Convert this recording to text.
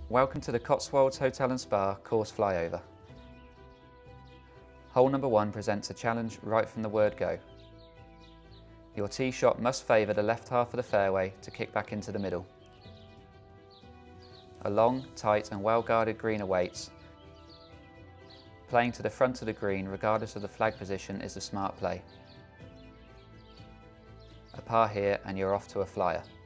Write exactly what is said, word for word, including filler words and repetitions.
Welcome to the Cotswolds Hotel and Spa course flyover. Hole number one presents a challenge right from the word go. Your tee shot must favour the left half of the fairway to kick back into the middle. A long, tight and well guarded green awaits. Playing to the front of the green regardless of the flag position is a smart play. A par here and you're off to a flyer.